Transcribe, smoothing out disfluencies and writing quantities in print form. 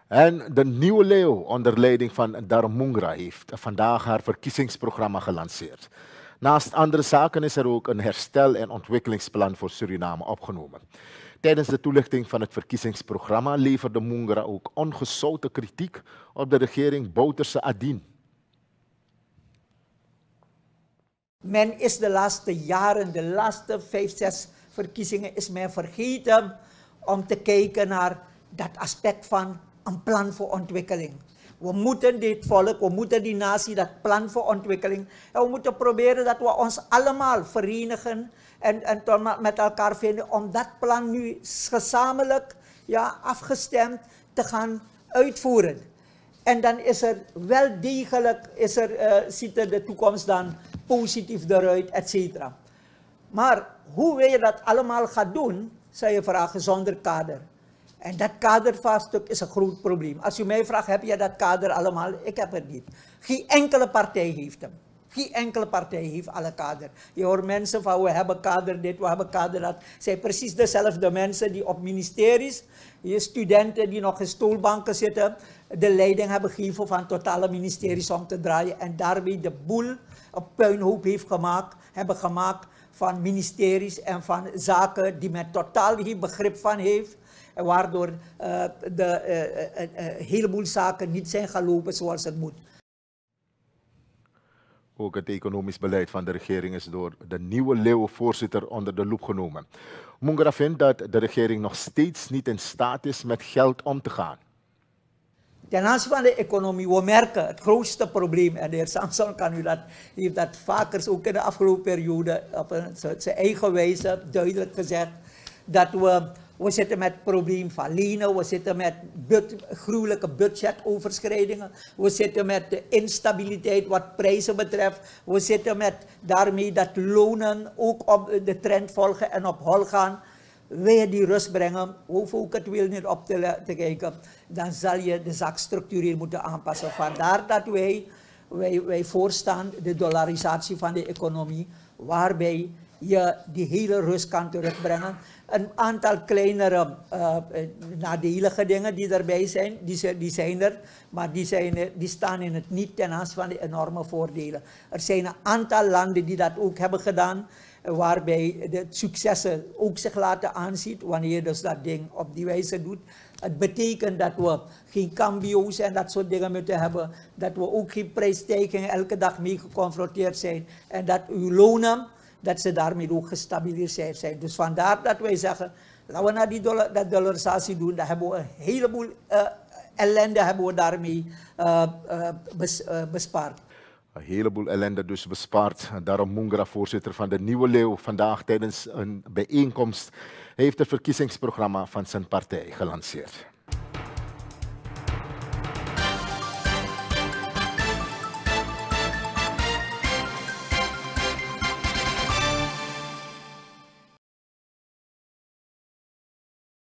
En de Nieuwe Leeuw onder leiding van Darmungra heeft vandaag haar verkiezingsprogramma gelanceerd. Naast andere zaken is er ook een herstel- en ontwikkelingsplan voor Suriname opgenomen. Tijdens de toelichting van het verkiezingsprogramma leverde Mungra ook ongezouten kritiek op de regering Bouterse Adien. Men is de laatste jaren, de laatste 5, 6 verkiezingen, is men vergeten om te kijken naar dat aspect van een plan voor ontwikkeling. We moeten dit volk, we moeten die natie, dat plan voor ontwikkeling. En we moeten proberen dat we ons allemaal verenigen en met elkaar vinden om dat plan nu gezamenlijk, afgestemd te gaan uitvoeren. En dan is er wel degelijk, ziet er de toekomst dan positief eruit, et cetera. Maar hoe wil je dat allemaal gaan doen, zou je vragen, zonder kader. En dat kadervraagstuk is een groot probleem. Als u mij vraagt, heb je dat kader allemaal? Ik heb het niet. Geen enkele partij heeft hem. Geen enkele partij heeft alle kader. Je hoort mensen van, we hebben kader dit, we hebben kader dat. Het zijn precies dezelfde mensen die op ministeries, studenten die nog in stoelbanken zitten, de leiding hebben gegeven van totale ministeries om te draaien. En daarmee de boel op puinhoop hebben gemaakt van ministeries en van zaken die men totaal geen begrip van heeft. Waardoor een heleboel zaken niet zijn gaan lopen zoals het moet. Ook het economisch beleid van de regering is door de Nieuwe Leeuw voorzitter onder de loep genomen. Mungra vindt dat de regering nog steeds niet in staat is met geld om te gaan. Ten aanzien van de economie, we merken het grootste probleem, en de heer Samson heeft dat vaker ook in de afgelopen periode op zijn eigen wijze duidelijk gezegd, dat we zitten met het probleem van lenen, we zitten met gruwelijke budgetoverschrijdingen, we zitten met de instabiliteit wat prijzen betreft, we zitten met daarmee dat lonen ook op de trend volgen en op hol gaan. Wil je die rust brengen, hoef ook het wil niet op te kijken, dan zal je de zaak structureel moeten aanpassen. Vandaar dat wij voorstaan de dollarisatie van de economie, waarbij je die hele rust kan terugbrengen. Een aantal kleinere nadelige dingen die erbij zijn, die zijn er, maar die staan in het niet ten aanzien van de enorme voordelen. Er zijn een aantal landen die dat ook hebben gedaan, waarbij de successen ook zich laten aanzien, wanneer je dus dat ding op die wijze doet. Het betekent dat we geen cambio's en dat soort dingen moeten hebben, dat we ook geen prijsstijgingen elke dag mee geconfronteerd zijn en dat uw lonen, dat ze daarmee ook gestabiliseerd zijn. Dus vandaar dat wij zeggen, laten we naar dat dollarisatie doen, dan hebben we een heleboel ellende hebben we daarmee bespaard. Een heleboel ellende dus bespaard. Daarom Mungra, voorzitter van de Nieuwe Leeuw, vandaag tijdens een bijeenkomst heeft het verkiezingsprogramma van zijn partij gelanceerd.